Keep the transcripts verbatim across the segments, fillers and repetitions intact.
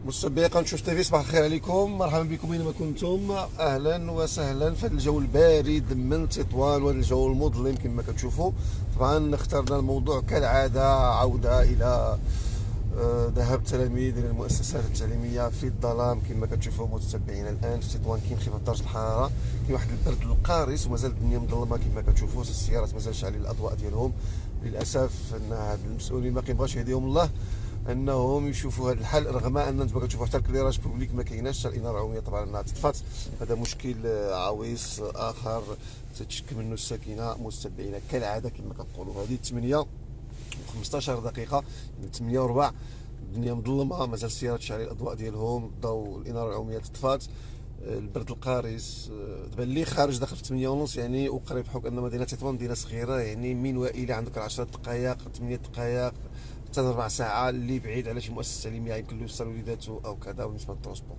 مستمعي قناه شوف تيفي، صباح الخير عليكم، مرحبا بكم اينما كنتم، اهلا وسهلا في هذا الجو البارد من تطوان وهذا الجو المظلم كما كتشوفوا. طبعا اخترنا الموضوع كالعاده عوده الى آه، ذهاب التلاميذ الى المؤسسات التعليميه في الظلام. كما كتشوفوا متتبعين الان في تطوان كاين انخفاض درجه الحراره، كاين واحد البرد القارس ومازال الدنيا مظلمه كما كتشوفوا. السيارات مازال شاعلين الاضواء ديالهم. للاسف ان هاد المسؤولين ما كيبغاش يهديهم الله انهم يشوفوا هذا الحل، رغم ان انتم كتشوفوا حتى الكليراج بوبليك ما كايناش، حتى الاناره العموميه طبعا انها تطفات. هذا مشكل عويص اخر تتشكل منه الساكنه متتبعين كالعاده كما كنقولوا. هذه ثمانية و15 دقيقه، ثمانية وربع، الدنيا مظلمه، مازال السيارات شاعلين الاضواء ديالهم، الضوء الاناره العموميه تطفات، البرد القارس. دابا اللي خارج داخل في ثمانية ونص يعني وقريب، بحكم ان مدينه تطوان مدينه صغيره، يعني من والى عندك عشر دقائق ثمانية دقائق حتى ربع ساعه. اللي بعيد على شي مؤسسه تعليميه يمكن له يوصل وليداته او كذا. بالنسبه للترونسبور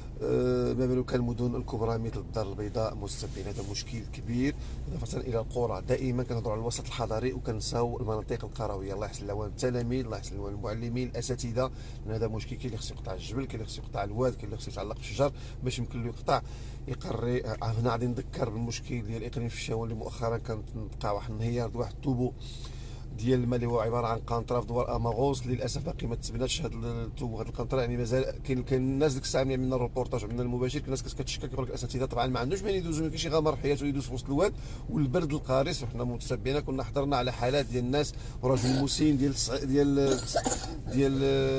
أه ما بالك المدن الكبرى مثل الدار البيضاء مستبين، هذا مشكل كبير. اضافه الى القرى، دائما كنهضروا على الوسط الحضري وكنساو المناطق القرويه. الله يحسن العوان التلاميذ، الله يحسن العوان المعلمين الاساتذه، لان هذا مشكل. كاين اللي خصو يقطع الجبل، كاين اللي خصو يقطع الواد، كاين اللي خصو يتعلق بالشجر باش يمكن له يقطع يقري. هنا غادي نذكر بالمشكل ديال الاقليم في الشاون اللي مؤخرا كانت وقع واحد الانهيار، واحد الطوبو ديال الماء اللي هو عباره عن قنطره في دوار اماغوس. للاسف باقي ما تبناتش هذا التوب وهذه القنطره، يعني مازال كاين كاين الناس ديك الساعه من الروبورتاج من المباشر، كاين الناس كتشكى كيقول لك الاساتذه طبعا ما عندوش من يدوزو، ما كاينش غامر حياته يدوز في وسط الواد والبرد القارس. وحنا متتبعين كنا حضرنا على حالات ديال الناس ورجل مسن ديال ديال ديال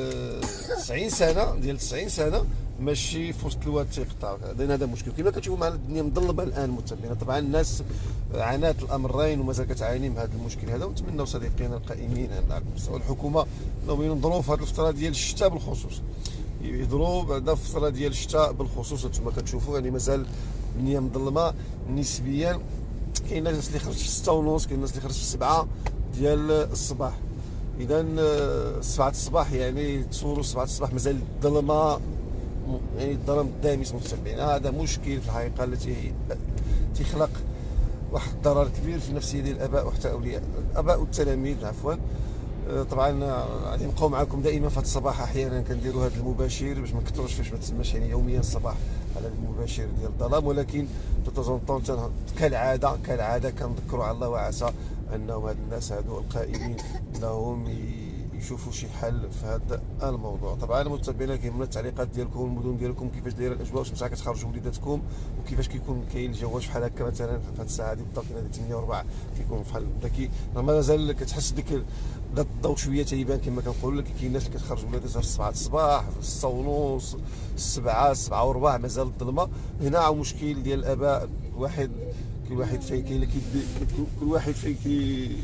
تسعين سنه ديال تسعين سنه ماشي في وسط الواد تيقطع. هذا مشكل. كما كتشوفوا معنا الدنيا مظلمه الان متبعين. طبعا الناس عانات الامرين ومازال كتعاني من هذا المشكل هذا. ونتمنوا صديقينا القائمين على مستوى الحكومه انهم ينظروا في هذه الفتره ديال الشتاء بالخصوص، يهضروا بعدا في الفتره ديال الشتاء بالخصوص. انتم كتشوفوا يعني مازال الدنيا مظلمه نسبيا. كاين ناس اللي خرجت في ستة ونص، كاين ناس اللي خرجت في سبعة ديال الصباح. اذا سبعة الصباح يعني تصوروا سبعة الصباح مازال الظلمه، يعني الظلام الدامس متتبعين. هذا مشكل في الحقيقه التي تخلق واحد الضرر كبير في النفسيه ديال الاباء وحتى اولياء الاباء والتلاميذ عفوا. طبعا غادي نبقاو معكم دائما في هذا الصباح. احيانا كنديروا هذا المباشر باش ما نكثروش فاش ما تسماش يعني يوميا الصباح على المباشر ديال الظلام، ولكن تتزنطون كالعاده كالعاده كنذكروا على الله وعسى انهم هاد الناس هادو القائمين انهم يشوفوا شي حل في هذا الموضوع. طبعا متابعينا كيهمنا التعليقات ديالكم والمدن ديالكم، كيفاش دايره الاجواء، واش مساء كتخرجوا وليداتكم، وكيفاش كيكون كاين الجواج بحال هكا مثلا في هذه الساعه هذه بالضبط. هذه ثمانية وربع كيكون بحال داكي مازال كتحس ديك ذات الضوء شويه تيبان كما كنقول لك. كاين الناس اللي كتخرج ولاداتها في سبعة الصباح، في ستة ونص، سبعة سبعة وربع مازال الظلمه. هنا عاو مشكل ديال الاباء. واحد كل واحد فين كاين اللي كل واحد فين كي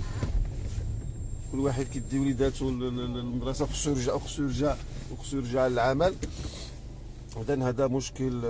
كل واحد كيدي وليداتو للمدرسه، خصو يرجع وخصو يرجع وخصو يرجع للعمل. اذا هذا مشكل.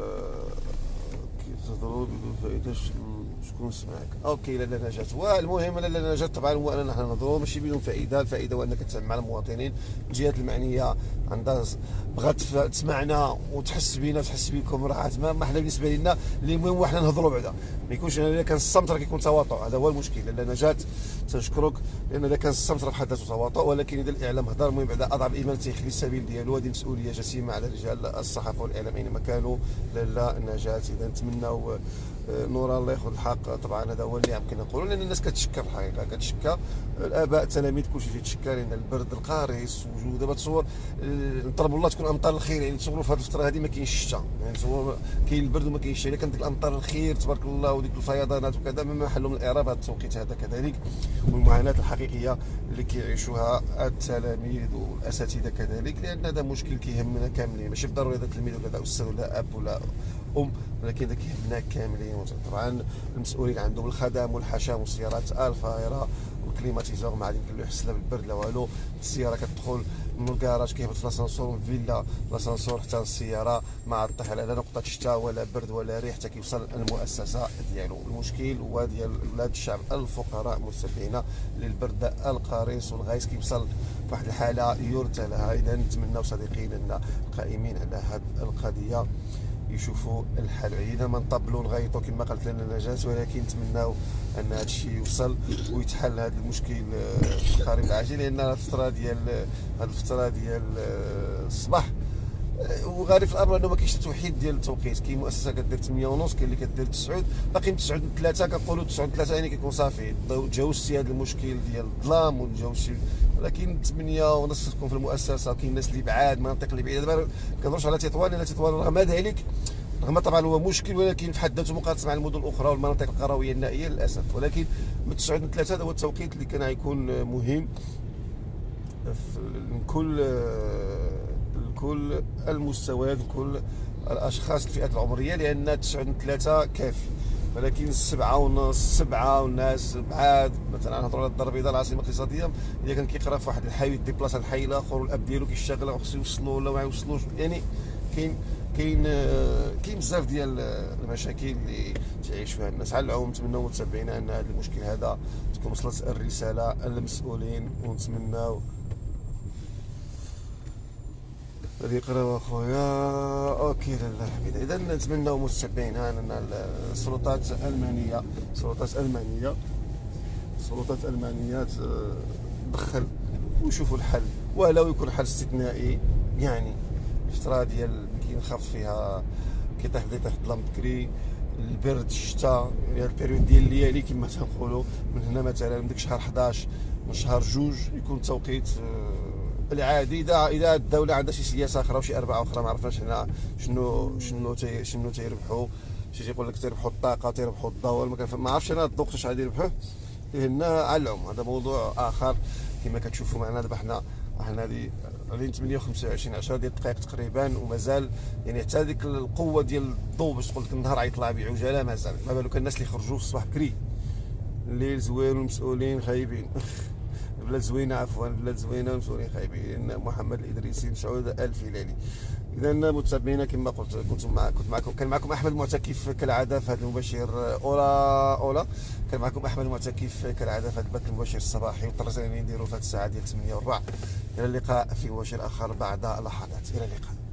كيتهضروا بالفائده. شكون سمعك؟ اوكي لاله نجاة. والمهم لاله نجاة طبعا هو اننا نحن نهضروا ماشي بدون فائده. الفائده هو انك تسمع مع المواطنين، الجهات المعنيه عندها بغات تسمعنا وتحس بينا وتحس بكم. راه ما حنا بالنسبه لنا اللي المهم هو حنا نهضروا بعدا، ما يكونش الا كان الصمت راه كيكون تواطؤ. هذا هو المشكل. لاله نجاة تنشكرك، لان اذا كان الصمت راه بحد ذاته تواطؤ، ولكن اذا الاعلام هضر المهم بعدا اضع الايمان تيخلي السبيل ديالو. هذه مسؤوليه جسيمه على رجال الصحافه والاعلام اينما كانوا. لاله نجاة اذا نتمناو نورا الله ياخذ الحق. طبعا هذا هو اللي يمكن نقولوا، لان الناس كتشكى في الحقيقه، كتشكى الاباء التلاميذ كلشي تيتشكى، لان البرد القارس وجود. دابا تصور نطلبوا الله تكون امطار الخير، يعني تصوروا في هذه الفتره هذه ما كاينش الشتاء، يعني تصور كاين البرد وما كاينش الشتاء. الا كانت ديك الامطار الخير تبارك الله وديك الفيضانات وكذا ما محلهم من الاعراب هذا التوقيت هذا كذلك. والمعاناه الحقيقيه اللي كيعيشوها التلاميذ والاساتذه كذلك، لان هذا مشكل كيهمنا كاملين، ماشي بالضروره هذا تلميذ ولا استاذ ولا اب ولا ام، ولكن هذا كيهمنا كاملين. طبعا المسؤولين عندهم الخدم والحشام والسيارات الفائره والكليماتيزور ما عاد يمكن له يحس لا بالبرد لا والو. السياره كتدخل من الكراج كيهبط في لاسانسور من الفيلا لاسانسور حتى السياره ما عاد طيح على لا نقطه شتاء ولا برد ولا ريح حتى كيوصل المؤسسه ديالو. المشكل هو ديال ولاد الشعب الفقراء مستفيدين للبرد القارس والغيس كيوصل في واحد الحاله يرثى لها. اذا نتمناو صديقينا القائمين على هذه القضيه يشوفوا الحل. عينا ما نطبلوا نغيطوا كما قالت لنا نجاة، ولكن نتمناو ان هذا الشيء يوصل ويتحل هذا المشكل في القريب العاجل، لان الفتره ديال هذه الفتره ديال الصباح وغالب في الامر انه ما كاينش توحيد ديال التوقيت. كاين مؤسسه كدير ثمانية ونص، كاين اللي كدير تسعة، باقي من تسعة ل ثلاثة كنقولوا تسعة ل ثلاثة يعني كيكون صافي تجاوزتي هذا المشكل ديال الظلام وتجاوزتي. ولكن ثمانية ونص تكون في المؤسسه. كاين الناس اللي بعاد، مناطق اللي بعيده. دابا ما كنهضرش على تطوان، لان تطوان رغم ذلك، رغم طبعا هو مشكل، ولكن في حد ذاته مقارنه مع المدن الاخرى والمناطق القرويه النائيه للاسف. ولكن من تسعة ل ثلاثة هذا هو التوقيت اللي كان غيكون مهم لكل لكل المستويات، لكل الاشخاص الفئات العمريه، لان تسعة ل ثلاثة كافي. ولكن سبعة ونص، سبعة والناس بعاد، مثلا نهضروا على الدار البيضاء العاصمه الاقتصاديه، اذا كان كيقرا في واحد الحي يديبلاص للحي الاخر والاب ديالو كيشتغل وخصو يوصلوا ولا ما يوصلوش، يعني كاين كاين كاين بزاف ديال المشاكل اللي تعيش فيها الناس. على العموم نتمنوا متابعينا ان هذا المشكل هذا تكون وصلت الرساله للمسؤولين، ونتمناو اللي يقراو اخويا اوكي لاله حميده. اذا نتمناو متابعينا ان السلطات الالمانيه السلطات الالمانيه السلطات الالمانيه تدخل ويشوفوا الحل، ولو يكون حل استثنائي. يعني الفتره ديال كينخف فيها كيطيح بدا يطيح الظلام بكري، البرد، الشتاء، يعني البيريود ديال الليالي كما تنقولوا، من هنا مثلا من ديك شهر حداش من شهر جوج يكون توقيت العادي. اذا اذا الدوله عندها شي سياسه اخرى وشي اربعه اخرى ما عرفناش حنا شنو شنو تي شنو تيربحوا. شي تيقول لك تيربحوا الطاقه، تيربحوا الضوء، ما كنفهم، ما عرفتش انا الضوء اش غادي يربحوه. هنا على العموم هذا موضوع اخر. كما كتشوفوا معنا دابا حنا حنا هذه على ثمانية وخمسة وعشرين عشرة ديال الدقائق تقريبا، ومازال يعني حتى ديك القوه ديال الضوء باش تقول لك النهار غيطلع بعجاله مازال. ما بالك الناس اللي خرجوا في الصباح بكري، الليل زوين والمسؤولين خايبين. البلاد زوينه، عفوا البلاد زوينه والمسؤولين خايبين. محمد الادريسي، مسعود الفلالي. اذا متابعينا كما قلت كنت مع كنت معكم كان معكم احمد المعتكف كالعاده في هذا المباشر اولا اولا كان معكم احمد المعتكف كالعاده في هذا البث المباشر الصباحي، واضطرينا نديروا في هذه الساعه ديال ثمانية وربع. الى اللقاء في مباشر اخر بعد لحظات. الى اللقاء.